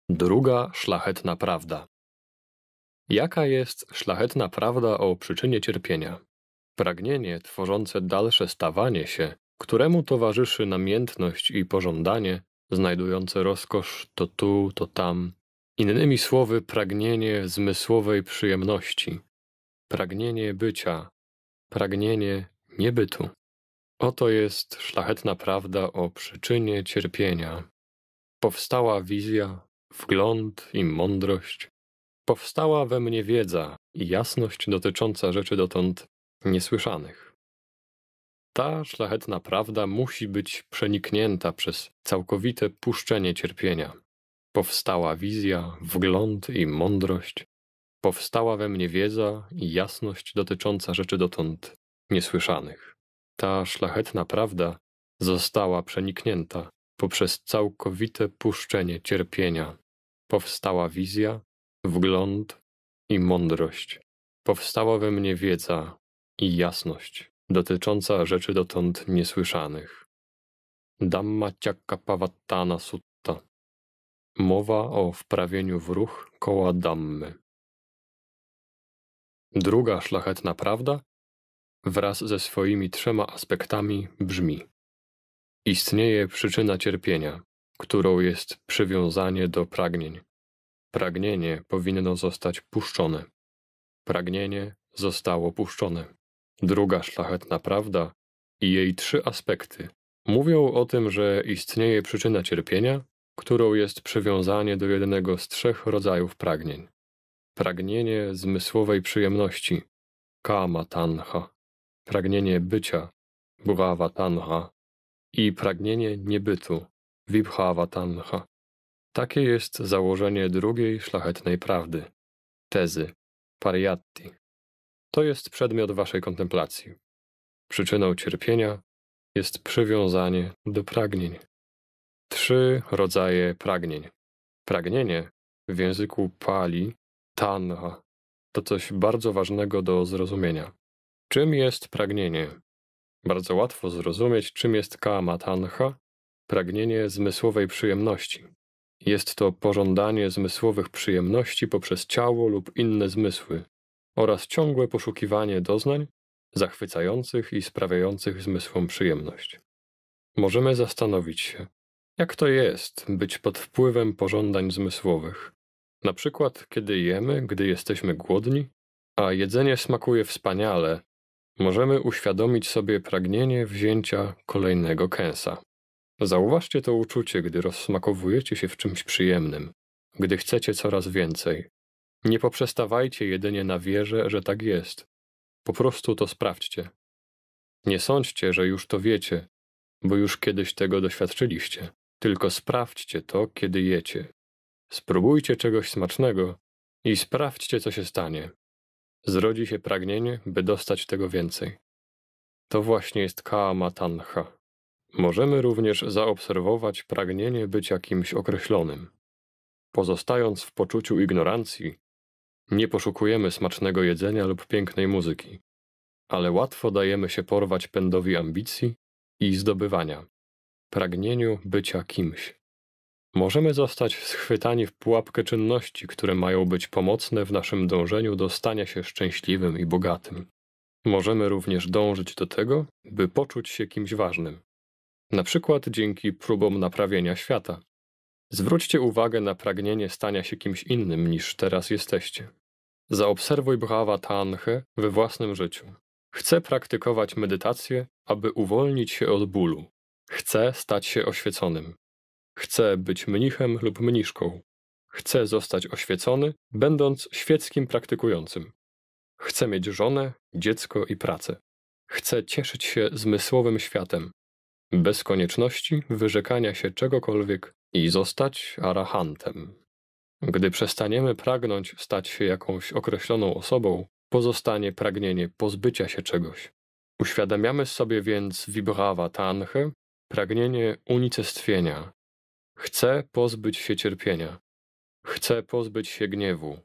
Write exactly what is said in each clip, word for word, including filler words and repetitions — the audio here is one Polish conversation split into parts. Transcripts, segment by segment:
Druga szlachetna prawda. Jaka jest szlachetna prawda o przyczynie cierpienia? Pragnienie tworzące dalsze stawanie się, któremu towarzyszy namiętność i pożądanie, znajdujące rozkosz to tu, to tam. Innymi słowy, pragnienie zmysłowej przyjemności, pragnienie bycia, pragnienie niebytu. Oto jest szlachetna prawda o przyczynie cierpienia. Powstała wizja, wgląd i mądrość. Powstała we mnie wiedza i jasność dotycząca rzeczy dotąd niesłyszanych. Ta szlachetna prawda musi być przeniknięta przez całkowite puszczenie cierpienia. Powstała wizja, wgląd i mądrość. Powstała we mnie wiedza i jasność dotycząca rzeczy dotąd niesłyszanych. Ta szlachetna prawda została przeniknięta poprzez całkowite puszczenie cierpienia. Powstała wizja, wgląd i mądrość. Powstała we mnie wiedza i jasność dotycząca rzeczy dotąd niesłyszanych. Dhammacakkappavattana Sutta. Mowa o wprawieniu w ruch koła Dhammy. Druga szlachetna prawda wraz ze swoimi trzema aspektami brzmi: istnieje przyczyna cierpienia, którą jest przywiązanie do pragnień. Pragnienie powinno zostać puszczone. Pragnienie zostało puszczone. Druga szlachetna prawda i jej trzy aspekty mówią o tym, że istnieje przyczyna cierpienia, którą jest przywiązanie do jednego z trzech rodzajów pragnień. Pragnienie zmysłowej przyjemności, kama tanha, pragnienie bycia, bhava tanha i pragnienie niebytu, vibhava tanha. Takie jest założenie drugiej szlachetnej prawdy, tezy, pariyatti. To jest przedmiot waszej kontemplacji. Przyczyną cierpienia jest przywiązanie do pragnień. Trzy rodzaje pragnień. Pragnienie w języku Pali, tanha, to coś bardzo ważnego do zrozumienia. Czym jest pragnienie? Bardzo łatwo zrozumieć, czym jest kama tanha, pragnienie zmysłowej przyjemności. Jest to pożądanie zmysłowych przyjemności poprzez ciało lub inne zmysły oraz ciągłe poszukiwanie doznań zachwycających i sprawiających zmysłom przyjemność. Możemy zastanowić się, jak to jest być pod wpływem pożądań zmysłowych. Na przykład, kiedy jemy, gdy jesteśmy głodni, a jedzenie smakuje wspaniale, możemy uświadomić sobie pragnienie wzięcia kolejnego kęsa. Zauważcie to uczucie, gdy rozsmakowujecie się w czymś przyjemnym, gdy chcecie coraz więcej. Nie poprzestawajcie jedynie na wierze, że tak jest. Po prostu to sprawdźcie. Nie sądźcie, że już to wiecie, bo już kiedyś tego doświadczyliście. Tylko sprawdźcie to, kiedy jecie. Spróbujcie czegoś smacznego i sprawdźcie, co się stanie. Zrodzi się pragnienie, by dostać tego więcej. To właśnie jest kama tanha. Możemy również zaobserwować pragnienie bycia kimś określonym. Pozostając w poczuciu ignorancji, nie poszukujemy smacznego jedzenia lub pięknej muzyki, ale łatwo dajemy się porwać pędowi ambicji i zdobywania, pragnieniu bycia kimś. Możemy zostać schwytani w pułapkę czynności, które mają być pomocne w naszym dążeniu do stania się szczęśliwym i bogatym. Możemy również dążyć do tego, by poczuć się kimś ważnym. Na przykład dzięki próbom naprawienia świata. Zwróćcie uwagę na pragnienie stania się kimś innym niż teraz jesteście. Zaobserwuj bhava tanhę we własnym życiu. Chcę praktykować medytację, aby uwolnić się od bólu. Chcę stać się oświeconym. Chcę być mnichem lub mniszką. Chcę zostać oświecony, będąc świeckim praktykującym. Chcę mieć żonę, dziecko i pracę. Chcę cieszyć się zmysłowym światem, bez konieczności wyrzekania się czegokolwiek i zostać arahantem. Gdy przestaniemy pragnąć stać się jakąś określoną osobą, pozostanie pragnienie pozbycia się czegoś. Uświadamiamy sobie więc vibhava tanhę, pragnienie unicestwienia. Chcę pozbyć się cierpienia. Chcę pozbyć się gniewu.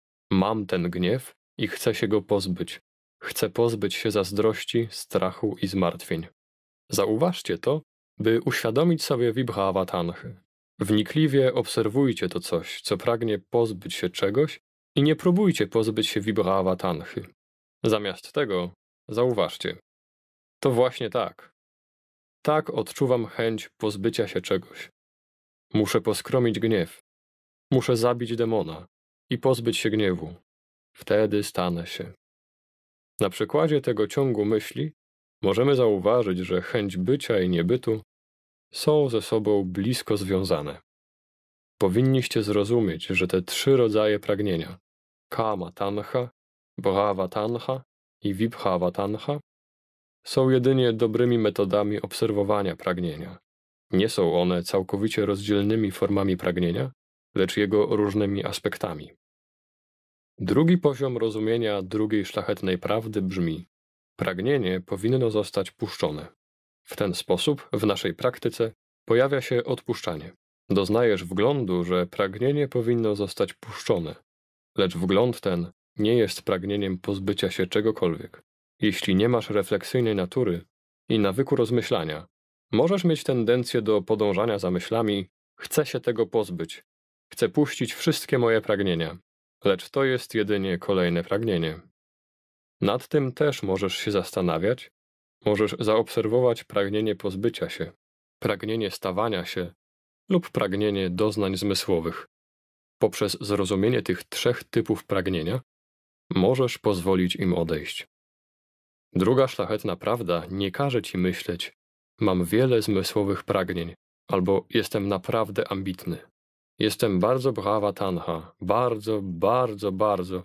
Mam ten gniew i chcę się go pozbyć. Chcę pozbyć się zazdrości, strachu i zmartwień. Zauważcie to, by uświadomić sobie vibhava tanhę. Wnikliwie obserwujcie to coś, co pragnie pozbyć się czegoś i nie próbujcie pozbyć się vibhava tanhy. Zamiast tego zauważcie. To właśnie tak. Tak odczuwam chęć pozbycia się czegoś. Muszę poskromić gniew. Muszę zabić demona i pozbyć się gniewu. Wtedy stanę się. Na przykładzie tego ciągu myśli możemy zauważyć, że chęć bycia i niebytu są ze sobą blisko związane. Powinniście zrozumieć, że te trzy rodzaje pragnienia kama tanha, bhava tanha i vibhava tanha są jedynie dobrymi metodami obserwowania pragnienia. Nie są one całkowicie rozdzielnymi formami pragnienia, lecz jego różnymi aspektami. Drugi poziom rozumienia drugiej szlachetnej prawdy brzmi: pragnienie powinno zostać puszczone. W ten sposób w naszej praktyce pojawia się odpuszczanie. Doznajesz wglądu, że pragnienie powinno zostać puszczone, lecz wgląd ten nie jest pragnieniem pozbycia się czegokolwiek. Jeśli nie masz refleksyjnej natury i nawyku rozmyślania, możesz mieć tendencję do podążania za myślami: chcę się tego pozbyć, chcę puścić wszystkie moje pragnienia, lecz to jest jedynie kolejne pragnienie. Nad tym też możesz się zastanawiać, możesz zaobserwować pragnienie pozbycia się, pragnienie stawania się lub pragnienie doznań zmysłowych. Poprzez zrozumienie tych trzech typów pragnienia możesz pozwolić im odejść. Druga szlachetna prawda nie każe ci myśleć: mam wiele zmysłowych pragnień, albo jestem naprawdę ambitny. Jestem bardzo bhava tanha, bardzo, bardzo, bardzo.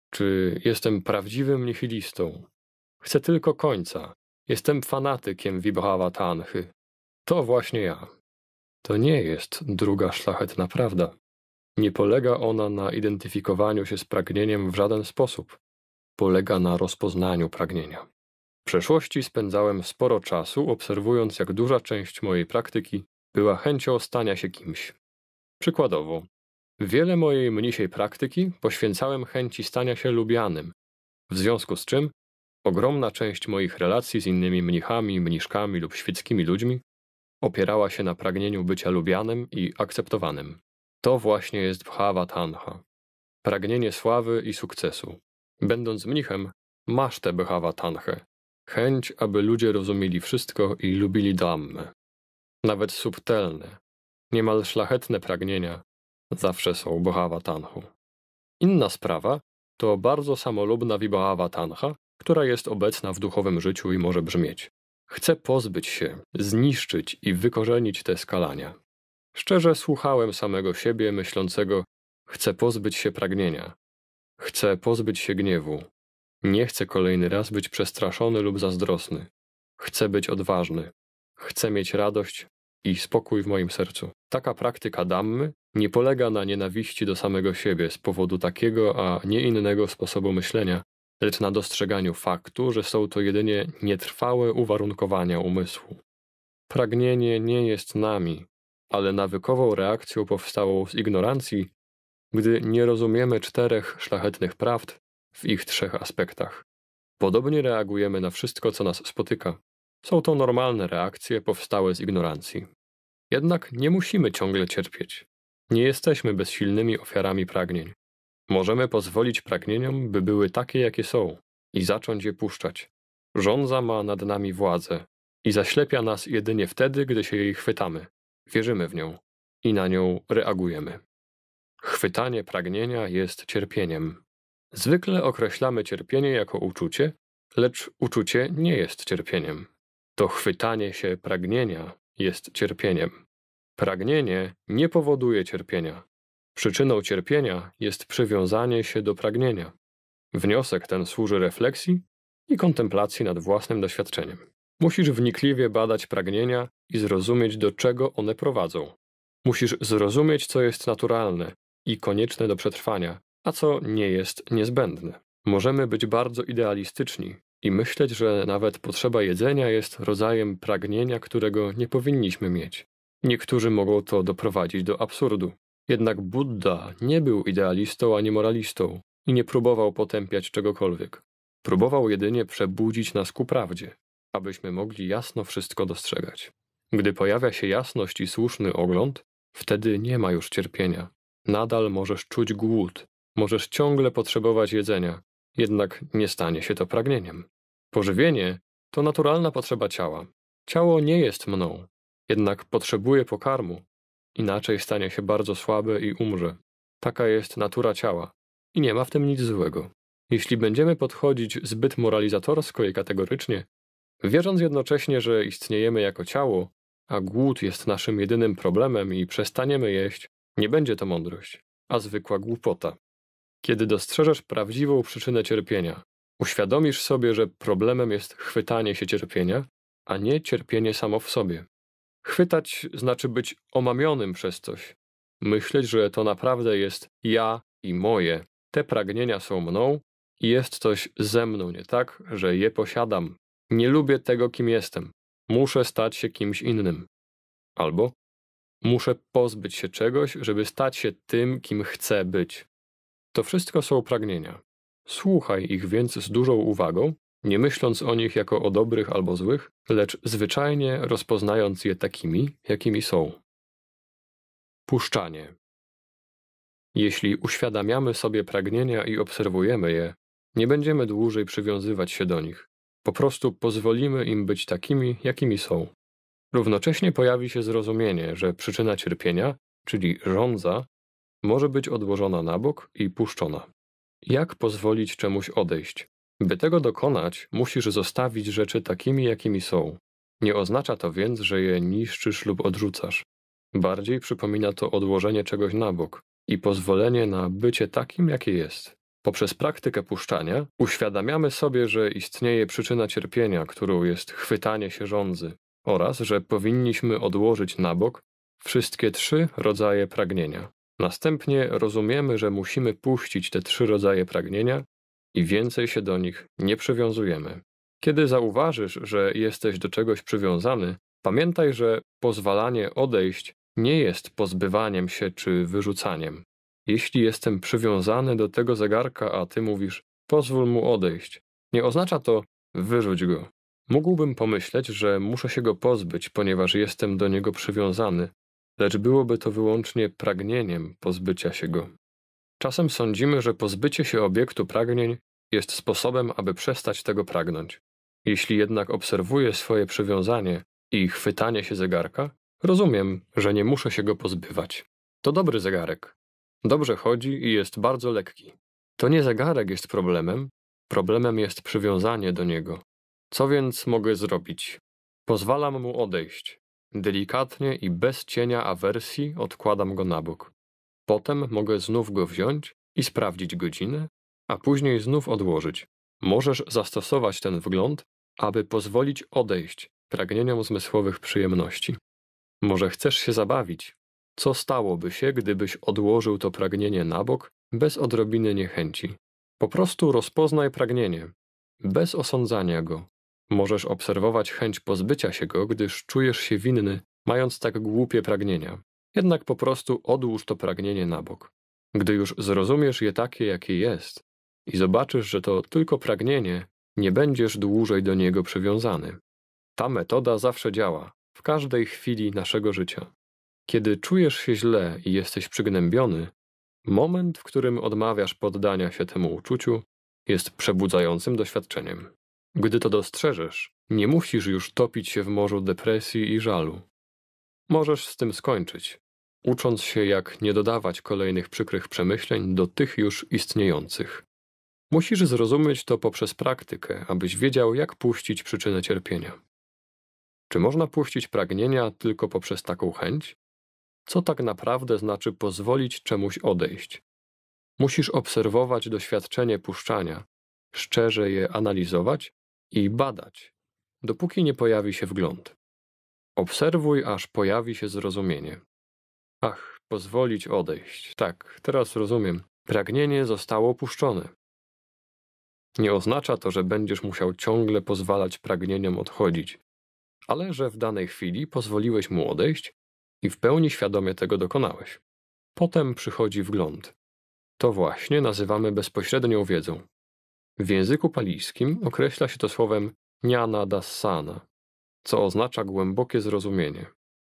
Czy jestem prawdziwym nihilistą? Chcę tylko końca. Jestem fanatykiem vibhava tanhy. To właśnie ja. To nie jest druga szlachetna prawda. Nie polega ona na identyfikowaniu się z pragnieniem w żaden sposób. Polega na rozpoznaniu pragnienia. W przeszłości spędzałem sporo czasu obserwując, jak duża część mojej praktyki była chęcią stania się kimś. Przykładowo, wiele mojej mnisiej praktyki poświęcałem chęci stania się lubianym, w związku z czym ogromna część moich relacji z innymi mnichami, mniszkami lub świeckimi ludźmi opierała się na pragnieniu bycia lubianym i akceptowanym. To właśnie jest bhava tanha. Pragnienie sławy i sukcesu. Będąc mnichem, masz tę bhava tanhę. Chęć, aby ludzie rozumieli wszystko i lubili dhammę. Nawet subtelne, niemal szlachetne pragnienia zawsze są bhava tanhu. Inna sprawa to bardzo samolubna vibhava tanha, która jest obecna w duchowym życiu i może brzmieć: chcę pozbyć się, zniszczyć i wykorzenić te skalania. Szczerze słuchałem samego siebie myślącego: chcę pozbyć się pragnienia, chcę pozbyć się gniewu, nie chcę kolejny raz być przestraszony lub zazdrosny, chcę być odważny, chcę mieć radość i spokój w moim sercu. Taka praktyka dhammy nie polega na nienawiści do samego siebie z powodu takiego, a nie innego sposobu myślenia, lecz na dostrzeganiu faktu, że są to jedynie nietrwałe uwarunkowania umysłu. Pragnienie nie jest nami, ale nawykową reakcją powstałą z ignorancji, gdy nie rozumiemy czterech szlachetnych prawd w ich trzech aspektach. Podobnie reagujemy na wszystko, co nas spotyka. Są to normalne reakcje powstałe z ignorancji. Jednak nie musimy ciągle cierpieć. Nie jesteśmy bezsilnymi ofiarami pragnień. Możemy pozwolić pragnieniom, by były takie, jakie są, i zacząć je puszczać. Żądza ma nad nami władzę i zaślepia nas jedynie wtedy, gdy się jej chwytamy, wierzymy w nią i na nią reagujemy. Chwytanie pragnienia jest cierpieniem. Zwykle określamy cierpienie jako uczucie, lecz uczucie nie jest cierpieniem. To chwytanie się pragnienia jest cierpieniem. Pragnienie nie powoduje cierpienia. Przyczyną cierpienia jest przywiązanie się do pragnienia. Wniosek ten służy refleksji i kontemplacji nad własnym doświadczeniem. Musisz wnikliwie badać pragnienia i zrozumieć, do czego one prowadzą. Musisz zrozumieć, co jest naturalne i konieczne do przetrwania, a co nie jest niezbędne. Możemy być bardzo idealistyczni i myśleć, że nawet potrzeba jedzenia jest rodzajem pragnienia, którego nie powinniśmy mieć. Niektórzy mogą to doprowadzić do absurdu. Jednak Buddha nie był idealistą ani moralistą i nie próbował potępiać czegokolwiek. Próbował jedynie przebudzić nas ku prawdzie, abyśmy mogli jasno wszystko dostrzegać. Gdy pojawia się jasność i słuszny ogląd, Wtedy nie ma już cierpienia. Nadal możesz czuć głód, możesz ciągle potrzebować jedzenia, jednak nie stanie się to pragnieniem. Pożywienie to naturalna potrzeba ciała. Ciało nie jest mną, jednak potrzebuje pokarmu, inaczej stanie się bardzo słabe i umrze. Taka jest natura ciała i nie ma w tym nic złego. Jeśli będziemy podchodzić zbyt moralizatorsko i kategorycznie, wierząc jednocześnie, że istniejemy jako ciało, a głód jest naszym jedynym problemem i przestaniemy jeść, nie będzie to mądrość, a zwykła głupota. Kiedy dostrzeżesz prawdziwą przyczynę cierpienia, uświadomisz sobie, że problemem jest chwytanie się cierpienia, a nie cierpienie samo w sobie. Chwytać znaczy być omamionym przez coś. Myśleć, że to naprawdę jest ja i moje. Te pragnienia są mną i jest coś ze mną nie tak, że je posiadam. Nie lubię tego, kim jestem. Muszę stać się kimś innym. Albo muszę pozbyć się czegoś, żeby stać się tym, kim chcę być. To wszystko są pragnienia. Słuchaj ich więc z dużą uwagą, nie myśląc o nich jako o dobrych albo złych, lecz zwyczajnie rozpoznając je takimi, jakimi są. Puszczanie. Jeśli uświadamiamy sobie pragnienia i obserwujemy je, nie będziemy dłużej przywiązywać się do nich. Po prostu pozwolimy im być takimi, jakimi są. Równocześnie pojawi się zrozumienie, że przyczyna cierpienia, czyli żądza, może być odłożona na bok i puszczona. Jak pozwolić czemuś odejść? By tego dokonać, musisz zostawić rzeczy takimi, jakimi są. Nie oznacza to więc, że je niszczysz lub odrzucasz. Bardziej przypomina to odłożenie czegoś na bok i pozwolenie na bycie takim, jakie jest. Poprzez praktykę puszczania uświadamiamy sobie, że istnieje przyczyna cierpienia, którą jest chwytanie się żądzy, oraz że powinniśmy odłożyć na bok wszystkie trzy rodzaje pragnienia. Następnie rozumiemy, że musimy puścić te trzy rodzaje pragnienia i więcej się do nich nie przywiązujemy. Kiedy zauważysz, że jesteś do czegoś przywiązany, pamiętaj, że pozwalanie odejść nie jest pozbywaniem się czy wyrzucaniem. Jeśli jestem przywiązany do tego zegarka, a ty mówisz, pozwól mu odejść, nie oznacza to wyrzuć go. Mógłbym pomyśleć, że muszę się go pozbyć, ponieważ jestem do niego przywiązany, lecz byłoby to wyłącznie pragnieniem pozbycia się go. Czasem sądzimy, że pozbycie się obiektu pragnień jest sposobem, aby przestać tego pragnąć. Jeśli jednak obserwuję swoje przywiązanie i chwytanie się zegarka, rozumiem, że nie muszę się go pozbywać. To dobry zegarek. Dobrze chodzi i jest bardzo lekki. To nie zegarek jest problemem, problemem jest przywiązanie do niego. Co więc mogę zrobić? Pozwalam mu odejść. Delikatnie i bez cienia awersji odkładam go na bok. Potem mogę znów go wziąć i sprawdzić godzinę, a później znów odłożyć. Możesz zastosować ten wgląd, aby pozwolić odejść pragnieniom zmysłowych przyjemności. Może chcesz się zabawić? Co stałoby się, gdybyś odłożył to pragnienie na bok bez odrobiny niechęci? Po prostu rozpoznaj pragnienie, bez osądzania go. Możesz obserwować chęć pozbycia się go, gdyż czujesz się winny, mając tak głupie pragnienia. Jednak po prostu odłóż to pragnienie na bok. Gdy już zrozumiesz je takie, jakie jest i zobaczysz, że to tylko pragnienie, nie będziesz dłużej do niego przywiązany. Ta metoda zawsze działa, w każdej chwili naszego życia. Kiedy czujesz się źle i jesteś przygnębiony, moment, w którym odmawiasz poddania się temu uczuciu, jest przebudzającym doświadczeniem. Gdy to dostrzeżesz, nie musisz już topić się w morzu depresji i żalu. Możesz z tym skończyć, ucząc się, jak nie dodawać kolejnych przykrych przemyśleń do tych już istniejących. Musisz zrozumieć to poprzez praktykę, abyś wiedział, jak puścić przyczynę cierpienia. Czy można puścić pragnienia tylko poprzez taką chęć? Co tak naprawdę znaczy pozwolić czemuś odejść? Musisz obserwować doświadczenie puszczania, szczerze je analizować i badać, dopóki nie pojawi się wgląd. Obserwuj, aż pojawi się zrozumienie. Ach, pozwolić odejść. Tak, teraz rozumiem. Pragnienie zostało opuszczone. Nie oznacza to, że będziesz musiał ciągle pozwalać pragnieniom odchodzić, ale że w danej chwili pozwoliłeś mu odejść i w pełni świadomie tego dokonałeś. Potem przychodzi wgląd. To właśnie nazywamy bezpośrednią wiedzą. W języku palijskim określa się to słowem jnana dassana, co oznacza głębokie zrozumienie.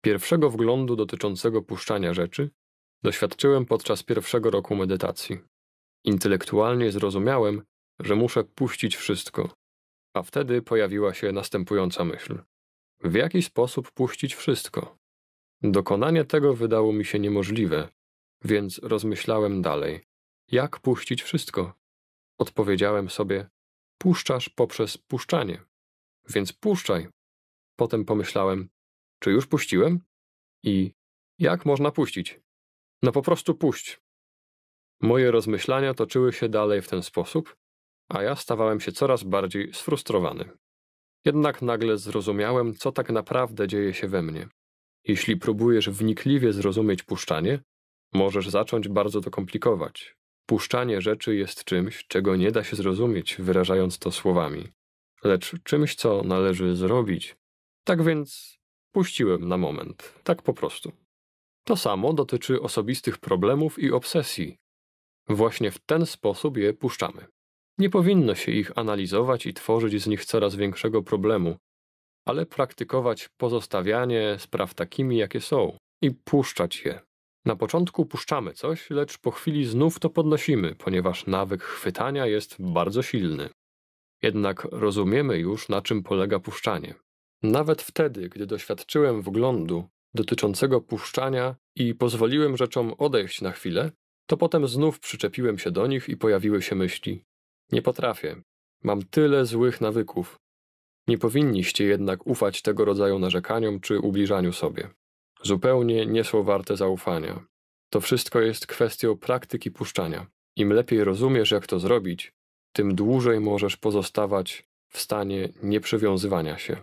Pierwszego wglądu dotyczącego puszczania rzeczy doświadczyłem podczas pierwszego roku medytacji. Intelektualnie zrozumiałem, że muszę puścić wszystko, a wtedy pojawiła się następująca myśl. W jaki sposób puścić wszystko? Dokonanie tego wydało mi się niemożliwe, więc rozmyślałem dalej. Jak puścić wszystko? Odpowiedziałem sobie, puszczasz poprzez puszczanie, więc puszczaj. Potem pomyślałem, czy już puściłem? I jak można puścić? No po prostu puść. Moje rozmyślania toczyły się dalej w ten sposób, a ja stawałem się coraz bardziej sfrustrowany. Jednak nagle zrozumiałem, co tak naprawdę dzieje się we mnie. Jeśli próbujesz wnikliwie zrozumieć puszczanie, możesz zacząć bardzo to komplikować. Puszczanie rzeczy jest czymś, czego nie da się zrozumieć, wyrażając to słowami, lecz czymś, co należy zrobić. Tak więc puściłem na moment, tak po prostu. To samo dotyczy osobistych problemów i obsesji. Właśnie w ten sposób je puszczamy. Nie powinno się ich analizować i tworzyć z nich coraz większego problemu, ale praktykować pozostawianie spraw takimi, jakie są i puszczać je. Na początku puszczamy coś, lecz po chwili znów to podnosimy, ponieważ nawyk chwytania jest bardzo silny. Jednak rozumiemy już, na czym polega puszczanie. Nawet wtedy, gdy doświadczyłem wglądu dotyczącego puszczania i pozwoliłem rzeczom odejść na chwilę, to potem znów przyczepiłem się do nich i pojawiły się myśli. Nie potrafię. Mam tyle złych nawyków. Nie powinniście jednak ufać tego rodzaju narzekaniom czy ubliżaniu sobie. Zupełnie nie są warte zaufania. To wszystko jest kwestią praktyki puszczania. Im lepiej rozumiesz, jak to zrobić, tym dłużej możesz pozostawać w stanie nieprzywiązywania się.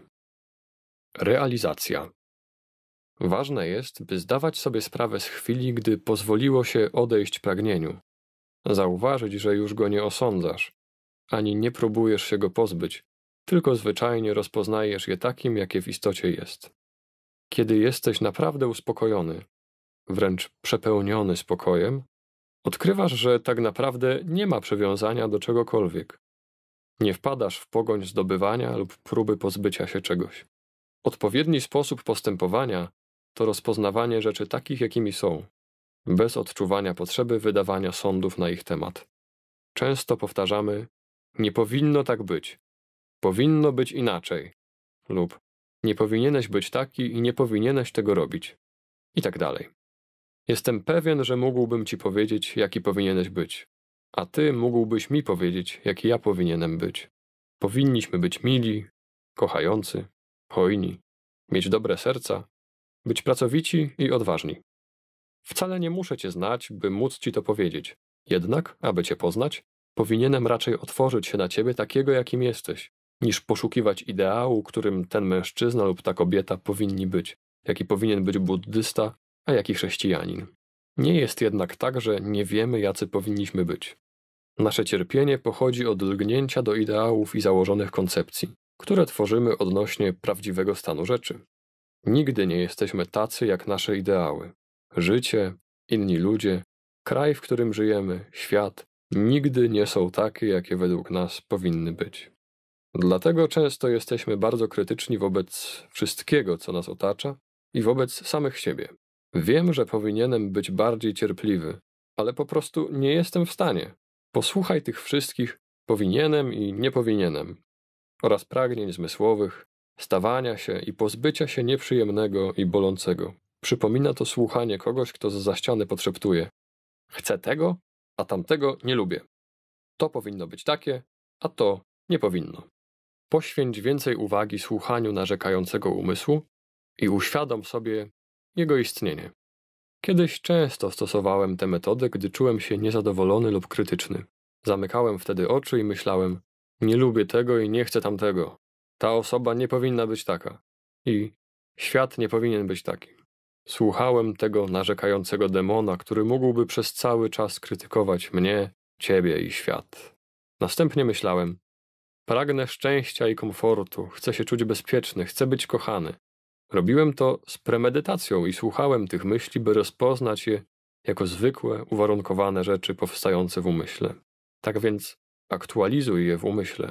Realizacja. Ważne jest, by zdawać sobie sprawę z chwili, gdy pozwoliło się odejść pragnieniu. Zauważyć, że już go nie osądzasz, ani nie próbujesz się go pozbyć, tylko zwyczajnie rozpoznajesz je takim, jakie w istocie jest. Kiedy jesteś naprawdę uspokojony, wręcz przepełniony spokojem, odkrywasz, że tak naprawdę nie ma przywiązania do czegokolwiek. Nie wpadasz w pogoń zdobywania lub próby pozbycia się czegoś. Odpowiedni sposób postępowania to rozpoznawanie rzeczy takich, jakimi są, bez odczuwania potrzeby wydawania sądów na ich temat. Często powtarzamy, nie powinno tak być, powinno być inaczej, lub nie powinieneś być taki i nie powinieneś tego robić, i tak dalej. Jestem pewien, że mógłbym ci powiedzieć, jaki powinieneś być, a ty mógłbyś mi powiedzieć, jaki ja powinienem być. Powinniśmy być mili, kochający, hojni, mieć dobre serca, być pracowici i odważni. Wcale nie muszę cię znać, by móc ci to powiedzieć. Jednak, aby cię poznać, powinienem raczej otworzyć się na ciebie takiego, jakim jesteś, niż poszukiwać ideału, którym ten mężczyzna lub ta kobieta powinni być, jaki powinien być buddysta, a jaki chrześcijanin. Nie jest jednak tak, że nie wiemy, jacy powinniśmy być. Nasze cierpienie pochodzi od lgnięcia do ideałów i założonych koncepcji, które tworzymy odnośnie prawdziwego stanu rzeczy. Nigdy nie jesteśmy tacy jak nasze ideały. Życie, inni ludzie, kraj, w którym żyjemy, świat, nigdy nie są takie, jakie według nas powinny być. Dlatego często jesteśmy bardzo krytyczni wobec wszystkiego, co nas otacza i wobec samych siebie. Wiem, że powinienem być bardziej cierpliwy, ale po prostu nie jestem w stanie. Posłuchaj tych wszystkich powinienem i nie powinienem oraz pragnień zmysłowych, stawania się i pozbycia się nieprzyjemnego i bolącego. Przypomina to słuchanie kogoś, kto zza ściany podszeptuje. Chcę tego, a tamtego nie lubię. To powinno być takie, a to nie powinno. Poświęć więcej uwagi słuchaniu narzekającego umysłu i uświadom sobie jego istnienie. Kiedyś często stosowałem tę metodę, gdy czułem się niezadowolony lub krytyczny. Zamykałem wtedy oczy i myślałem, nie lubię tego i nie chcę tamtego. Ta osoba nie powinna być taka. I świat nie powinien być taki. Słuchałem tego narzekającego demona, który mógłby przez cały czas krytykować mnie, ciebie i świat. Następnie myślałem, pragnę szczęścia i komfortu, chcę się czuć bezpieczny, chcę być kochany. Robiłem to z premedytacją i słuchałem tych myśli, by rozpoznać je jako zwykłe, uwarunkowane rzeczy powstające w umyśle. Tak więc aktualizuj je w umyśle.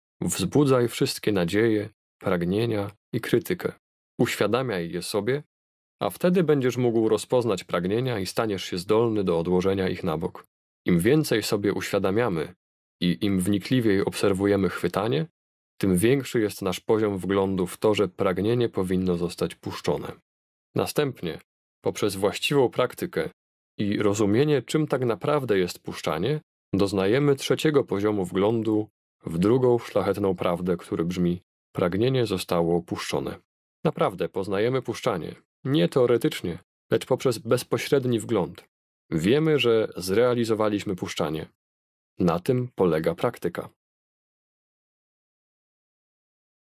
Wzbudzaj wszystkie nadzieje, pragnienia i krytykę. Uświadamiaj je sobie A wtedy będziesz mógł rozpoznać pragnienia i staniesz się zdolny do odłożenia ich na bok. Im więcej sobie uświadamiamy i im wnikliwiej obserwujemy chwytanie, tym większy jest nasz poziom wglądu w to, że pragnienie powinno zostać puszczone. Następnie, poprzez właściwą praktykę i rozumienie, czym tak naprawdę jest puszczanie, doznajemy trzeciego poziomu wglądu w drugą szlachetną prawdę, który brzmi: pragnienie zostało opuszczone. Naprawdę poznajemy puszczanie, nie teoretycznie, lecz poprzez bezpośredni wgląd. Wiemy, że zrealizowaliśmy puszczanie. Na tym polega praktyka.